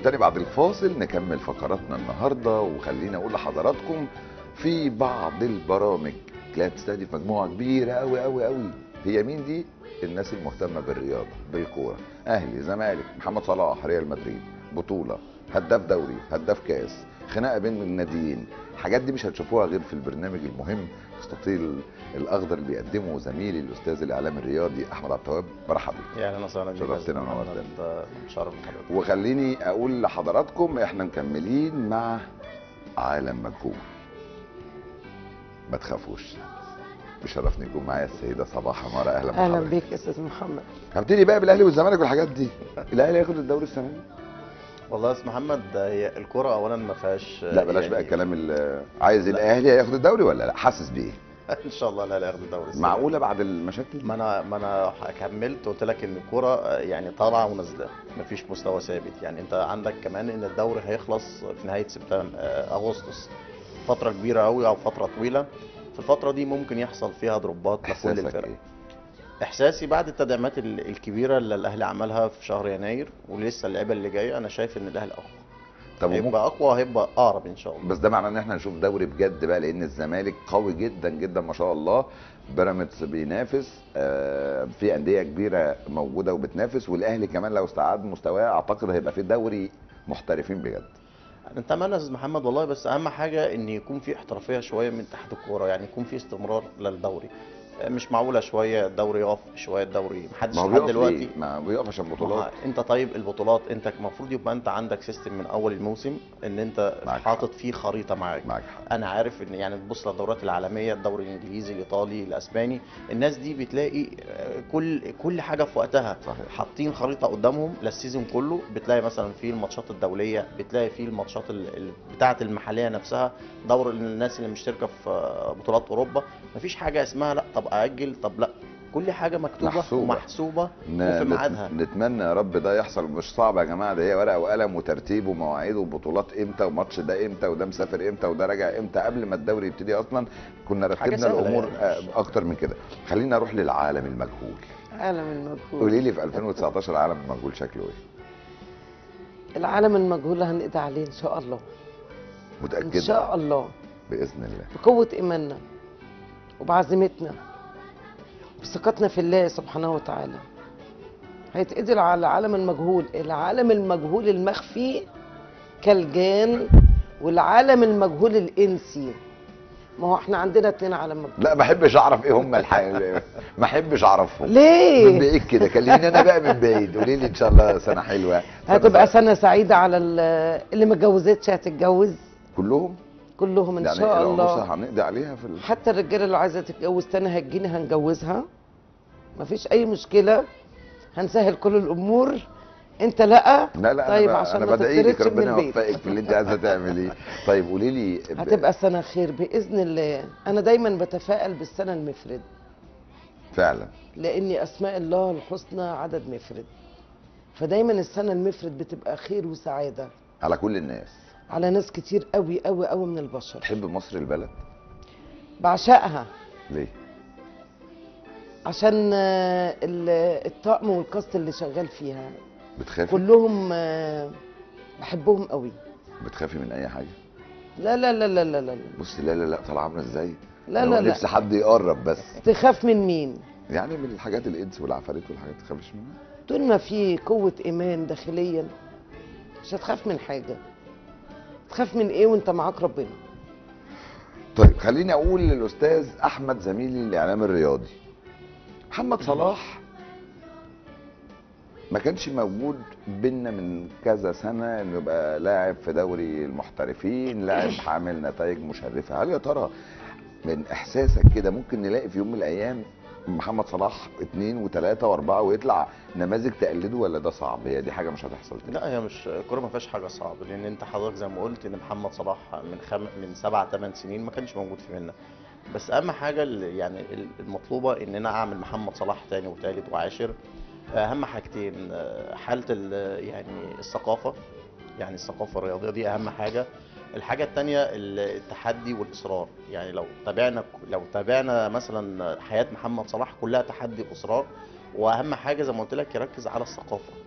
تاني بعد الفاصل نكمل فقراتنا النهارده. وخليني اقول لحضراتكم في بعض البرامج لا تستهدف مجموعه كبيره قوي قوي قوي. هي مين دي؟ الناس المهتمه بالرياضه بالكوره، اهلي زمالك، محمد صلاح، ريال مدريد، بطوله، هداف دوري، هداف كاس، خناقه بين الناديين. الحاجات دي مش هتشوفوها غير في البرنامج المهم مستطيل الاخضر اللي بيقدمه زميلي الاستاذ الاعلام الرياضي احمد عبد التواب. مرحبا بك. يا اهلا وسهلا بك. شرفتنا ونورتنا. انت مشرف بحضرتك. وخليني اقول لحضراتكم احنا مكملين مع عالم مجهول. ما تخافوش، بشرفني يكون معايا السيده صباح عماره. اهلا اهلا بحضرتك. بيك يا استاذ محمد. هبتدي بقى بالاهلي والزمالك والحاجات دي. الاهلي هياخد الدوري السنه دي؟ والله يا استاذ محمد، هي الكرة اولا ما فيهاش لا بلاش بقى الكلام اللي عايز. الاهلي هياخد الدوري ولا لا؟ حاسس بايه؟ ان شاء الله لا ياخد الدوري السنة معقوله بعد المشاكل؟ دي. ما انا كملت قلت لك ان الكرة يعني طالعه ونازله، مفيش مستوى ثابت. يعني انت عندك كمان ان الدوري هيخلص في نهايه سبتمبر اغسطس، فتره كبيره قوي او فتره طويله. في الفتره دي ممكن يحصل فيها ضربات لكل احساسك الفرق. ايه؟ احساسي بعد التدعيمات الكبيره اللي الاهلي عملها في شهر يناير ولسه اللعيبه اللي جايه، انا شايف ان الاهلي اقوى. طب هيبقى اقوى، هيبقى اقرب ان شاء الله. بس ده معناه ان احنا نشوف دوري بجد بقى، لان الزمالك قوي جدا جدا ما شاء الله. بيراميدز بينافس، في انديه كبيره موجوده وبتنافس، والاهلي كمان لو استعاد مستواه اعتقد هيبقى في دوري محترفين بجد. نتمنى يا استاذ محمد والله، بس اهم حاجه ان يكون في احترافيه شويه من اتحاد الكوره، يعني يكون في استمرار للدوري. مش معقوله شويه الدوري يقف، شويه الدوري محدش ما هو لحد بيقف دلوقتي. ليه؟ ما بيقف عشان ما بطولات. هو انت طيب البطولات، انت المفروض يبقى انت عندك سيستم من اول الموسم ان انت معاك حاطط فيه خريطه معاك. معاك حق. انا عارف ان يعني تبص للدورات العالميه، الدوري الانجليزي، الايطالي، الاسباني، الناس دي بتلاقي كل حاجه في وقتها. صحيح. حاطين خريطه قدامهم للسيزون كله. بتلاقي مثلا في الماتشات الدوليه، بتلاقي في الماتشات بتاعه المحليه نفسها، دور الناس اللي مشتركه في بطولات اوروبا. مفيش حاجه اسمها لا طب اجل طب لا، كل حاجه مكتوبه محسوبة. ومحسوبه وفي ميعادها. نتمنى يا رب ده يحصل. مش صعب يا جماعه، ده هي ورقه وقلم وترتيب ومواعيد وبطولات امتى، وماتش ده امتى، وده مسافر امتى، وده راجع امتى. قبل ما الدوري يبتدي اصلا كنا رتبنا سهلة الامور يعني. اكتر من كده. خلينا اروح للعالم المجهول. عالم المجهول. قولي لي في 2019 العالم المجهول شكله ايه؟ العالم المجهول هنقضي عليه ان شاء الله. متاكده؟ ان شاء الله. باذن الله. بقوه ايماننا وبعزيمتنا وثقتنا في الله سبحانه وتعالى هيتقضي على العالم المجهول. العالم المجهول المخفي كالجان، والعالم المجهول الانسي. ما هو احنا عندنا 2 عالم مجهول. لا ما احبش اعرف ايه هم ما احبش اعرفهم. ليه؟ من بعيد كده كلميني انا بقى من بعيد. قولي لي ان شاء الله سنه حلوه. هتبقى سنه سعيده على اللي ما اتجوزتش هتتجوز كلهم كلهم ان يعني شاء الله. العروسه هنقضي عليها في حتى الرجاله اللي عايزه تتجوز تاني هتجيني هنجوزها، مفيش اي مشكله، هنسهل كل الامور. انت لا لا طيب انا عشان انا ما بدعي لك تطردش من ربنا البيت. يوفقك في اللي انت عايزه تعمليه. طيب قولي لي هتبقى سنه خير باذن الله. انا دايما بتفائل بالسنه المفرد، فعلا لاني اسماء الله الحسنى عدد مفرد، فدايما السنه المفرد بتبقى خير وسعاده على كل الناس. على ناس كتير قوي قوي قوي من البشر. تحب مصر البلد؟ بعشقها ليه؟ عشان الطقم والكاست اللي شغال فيها بتخافي؟ كلهم بحبهم قوي. بتخافي من اي حاجه؟ لا لا لا لا لا لا بصي لا طالعه عامله ازاي؟ لا هو لا لا. نفسي حد يقرب بس. تخاف من مين؟ يعني من الحاجات الانس والعفاريت والحاجات ما تخافيش منها؟ طول ما في قوة إيمان داخليا مش هتخاف من حاجة. تخاف من إيه وأنت معاك ربنا؟ طيب خليني اقول للاستاذ احمد زميلي الاعلام الرياضي، محمد صلاح ما كانش موجود بينا من كذا سنه انه يبقى لاعب في دوري المحترفين، لاعب عامل نتائج مشرفه. هل يا ترى من احساسك كده ممكن نلاقي في يوم من الايام محمد صلاح 2 و3 و4 ويطلع نماذج تقلده، ولا ده صعب؟ هي دي حاجه مش هتحصل تاني؟ لا هي مش الكوره ما فيهاش حاجه صعبه، لان انت حضرتك زي ما قلت ان محمد صلاح من 7 8 سنين ما كانش موجود في منا. بس اهم حاجه يعني المطلوبه ان انا اعمل محمد صلاح تاني وتالت وعاشر. اهم حاجتين، حاله يعني الثقافه، يعني الثقافه الرياضيه دي اهم حاجه. الحاجه الثانيه التحدي والاصرار. يعني لو تابعنا مثلا حياه محمد صلاح كلها تحدي واصرار. واهم حاجه زي ما قلت لك يركز على الثقافه.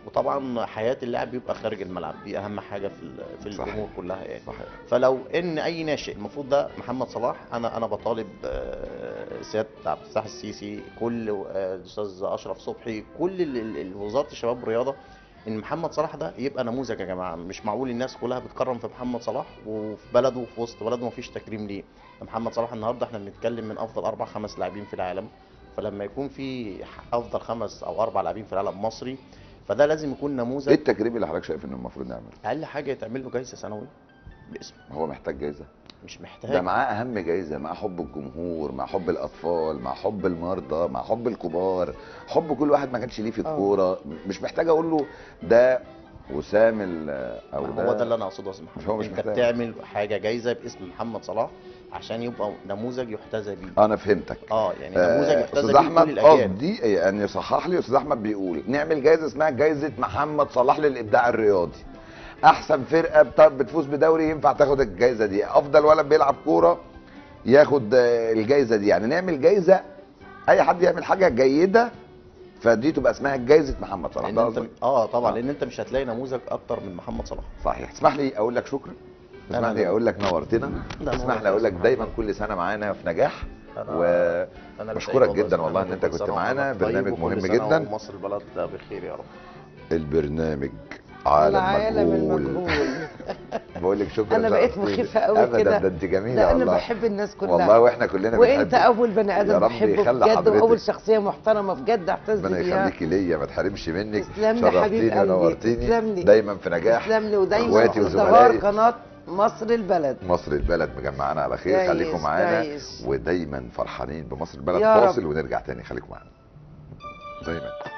وطبعا حياه اللاعب بيبقى خارج الملعب، دي اهم حاجه في صحيح. الامور كلها يعني. صحيح. فلو ان اي ناشئ المفروض ده محمد صلاح، انا بطالب سياده عبد الفتاح السيسي، كل الاستاذ اشرف صبحي، كل وزاره الشباب والرياضه، ان محمد صلاح ده يبقى نموذج يا جماعه. مش معقول الناس كلها بتكرم في محمد صلاح وفي بلده وفي وسط بلده مفيش تكريم ليه. محمد صلاح النهارده احنا بنتكلم من افضل 4 5 لاعبين في العالم، فلما يكون في افضل 5 أو 4 لاعبين في العالم مصري، فده لازم يكون ايه نموذج. التكريم اللي حضرتك شايف انه المفروض نعمله؟ اقل حاجه يتعمل له جايزه سنويه باسمه. هو محتاج جايزه؟ مش ده محتاج. معاه اهم جايزه، مع حب الجمهور، مع حب الاطفال، مع حب المرضى، مع حب الكبار، حب كل واحد ما كانش ليه في الكوره. مش محتاج اقول له ده وسام او هو ده اللي انا اقصده يا مش هو مش انت محتاج. بتعمل حاجه جايزه باسم محمد صلاح عشان يبقى نموذج يحتذى بيه. انا فهمتك. يعني نموذج يحتذى استاذ بيه كل احمد الاجيال. قصدي يعني يصحح لي، استاذ احمد بيقول نعمل جايزه اسمها جايزه محمد صلاح للابداع الرياضي. احسن فرقه بتفوز بدوري ينفع تاخد الجايزه دي، افضل ولد بيلعب كوره ياخد الجايزه دي. يعني نعمل جايزه اي حد يعمل حاجه جيده فدي تبقى اسمها جايزه محمد صلاح. لان ده انت قصدك؟ طبعا آه. لان انت مش هتلاقي نموذج اكتر من محمد صلاح. صحيح. اسمح لي اقول لك شكرا، اسمح لي اقول لك نورتنا، اسمح لي اقول لك دايما كل سنه معانا في نجاح، وبشكرك جدا والله ان انت كنت معانا. برنامج مهم جدا، ومصر البلد بخير يا رب. البرنامج العالم المجهول. المجهول. بقول لك شكرا. انا بقيت شرفتيني. مخيفه قوي ابدا كده. ده انت جميله لا والله. انا بحب الناس كلها والله واحنا كلنا وانت بنحبك. اول بني يا ادم رب بحبه يخلي بجد، حضرتك. واول شخصيه محترمه بجد اعتز ربنا بيها. يخليكي ليا، ما تحرمش منك. تسلم لي حبيب شرفتيني قلبي، ونورتيني. تسلم لي. دايما في نجاح. تسلم لي، ودايما اخواتي في ازدهار وزملائي. قناه مصر البلد. مصر البلد مجمعانا على خير. تعيش، خليكم معانا تعيش. ودايما فرحانين بمصر البلد. يا رب. فاصل ونرجع تاني، خليكم معانا دايما.